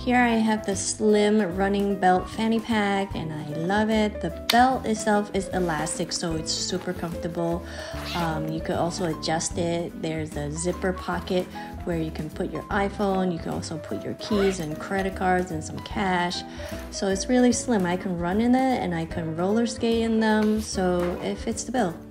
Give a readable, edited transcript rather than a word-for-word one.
Here I have the slim running belt fanny pack and I love it. The belt itself is elastic, so it's super comfortable. You could also adjust it. There's a zipper pocket where you can put your iPhone. You can also put your keys and credit cards and some cash. So it's really slim. I can run in it and I can roller skate in them, so it fits the bill.